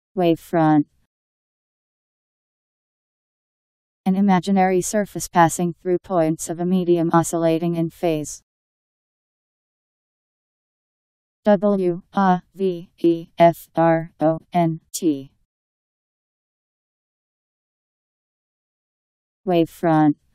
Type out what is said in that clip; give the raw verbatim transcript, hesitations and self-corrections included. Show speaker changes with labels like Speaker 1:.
Speaker 1: Wavefront. An imaginary surface passing through points of a medium oscillating in phase. W A V E F R O N T. Wavefront.